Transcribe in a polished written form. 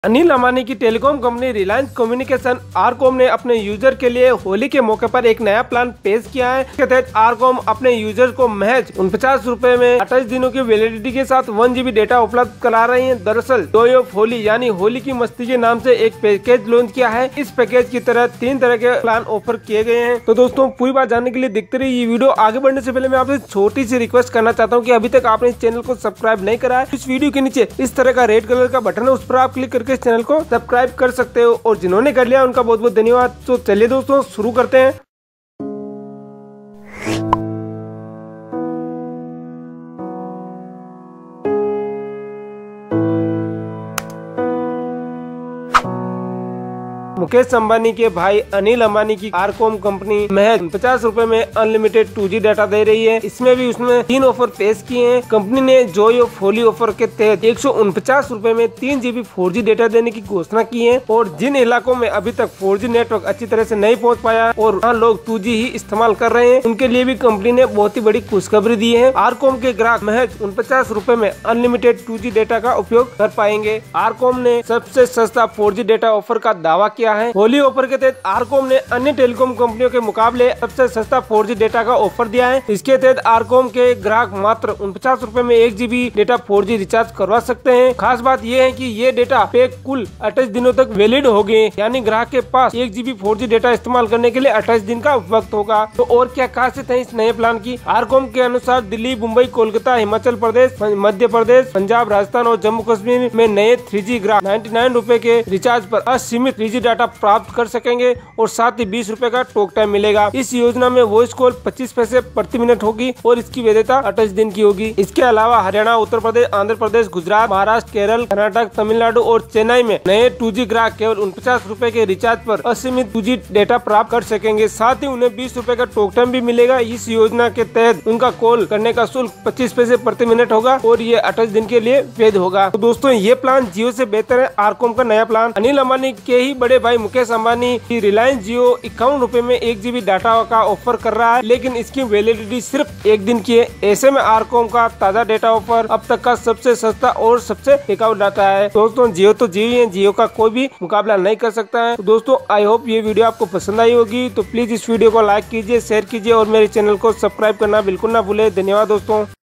अनिल अंबानी की telecom company Reliance communication RCom ने अपने यूजर के लिए होली के मौके पर एक नया प्लान पेश किया है। इसके तहत आरकॉम अपने यूजर को महज 49 रुपए में 28 दिनों की वैलिडिटी के साथ 1 GB डेटा उपलब्ध करा रही है। दरअसल जॉय ऑफ होली यानी होली की मस्ती के नाम से एक पैकेज लॉन्च किया है। इस पैकेज की तरह 3 तरह के प्लान ऑफर किए गए हैं। तो दोस्तों पूरी बात जानने के लिए देखते रहिए ये वीडियो। आगे बढ़ने से पहले मैं आपसे छोटी सी रिक्वेस्ट करना चाहता हूँ कि अभी तक आपने इस चैनल को सब्सक्राइब नहीं करा है, इस वीडियो के नीचे इस तरह का रेड कलर का बटन है, उस पर आप क्लिक करके इस चैनल को सब्सक्राइब कर सकते हो और जिन्होंने कर लिया उनका बहुत बहुत धन्यवाद। तो चलिए दोस्तों शुरू करते हैं। मुकेश अंबानी के भाई अनिल अंबानी की आरकॉम कंपनी महज 50 रुपए में अनलिमिटेड 2G डाटा दे रही है। इसमें भी उसने 3 ऑफर पेश किए हैं। कंपनी ने जॉय ऑफ होली ऑफर के तहत 149 रुपए में 3 GB 4G डेटा देने की घोषणा की है। और जिन इलाकों में अभी तक 4G नेटवर्क अच्छी तरह से नहीं पहुंच पाया और वहाँ लोग 2G ही इस्तेमाल कर रहे हैं, उनके लिए भी कंपनी ने बहुत ही बड़ी खुशखबरी दी है। आरकॉम के ग्राहक महज 49 रुपए में अनलिमिटेड 2G डेटा का उपयोग कर पाएंगे। आरकॉम ने सबसे सस्ता 4G डेटा ऑफर का दावा किया है। होली ऑफर के तहत आरकॉम ने अन्य टेलीकॉम कंपनियों के मुकाबले सबसे सस्ता 4G डेटा का ऑफर दिया है। इसके तहत आरकॉम के ग्राहक मात्र 49 रुपए में 1 GB डेटा 4G रिचार्ज करवा सकते हैं। खास बात यह है कि ये डेटा पैक कुल 28 दिनों तक वैलिड होंगे, यानी ग्राहक के पास 1 GB 4G डेटा इस्तेमाल करने के लिए 28 दिन का वक्त होगा। तो और क्या खासियत है इस नए प्लान की? आरकॉम के अनुसार दिल्ली, मुंबई, कोलकाता, हिमाचल प्रदेश, मध्य प्रदेश, पंजाब, राजस्थान और जम्मू कश्मीर में नए 3G ग्राहक 99 रुपए के रिचार्ज पर असीमित 3G डाटा प्राप्त कर सकेंगे और साथ ही 20 रुपए का टॉक टाइम मिलेगा। इस योजना में वॉइस कॉल 25 पैसे प्रति मिनट होगी और इसकी वैधता 28 दिन की होगी। इसके अलावा हरियाणा, उत्तर प्रदेश, आंध्र प्रदेश, गुजरात, महाराष्ट्र, केरल, कर्नाटक, तमिलनाडु और चेन्नई में नए 2G ग्राहक केवल 49 रुपए के रिचार्ज पर असीमित 2G डेटा प्राप्त कर सकेंगे। साथ ही उन्हें 20 रुपए का टॉक टाइम भी मिलेगा। इस योजना के तहत उनका कॉल करने का शुल्क 25 पैसे प्रति मिनट होगा और ये 28 दिन के लिए वैध होगा। तो दोस्तों ये प्लान जियो से बेहतर है। आरकॉम का नया प्लान अनिल अंबानी के ही बड़े भाई मुकेश अंबानी की रिलायंस जियो 51 रुपए में 1 GB डाटा का ऑफर कर रहा है, लेकिन इसकी वैलिडिटी सिर्फ 1 दिन की है। ऐसे में आरकॉम का ताजा डेटा ऑफर अब तक का सबसे सस्ता और सबसे टिकाऊ डाटा है। दोस्तों जियो तो जियो है, जियो का कोई भी मुकाबला नहीं कर सकता है। तो दोस्तों आई होप ये वीडियो आपको पसंद आई होगी। तो प्लीज इस वीडियो को लाइक कीजिए, शेयर कीजिए और मेरे चैनल को सब्सक्राइब करना बिल्कुल ना भूले। धन्यवाद दोस्तों।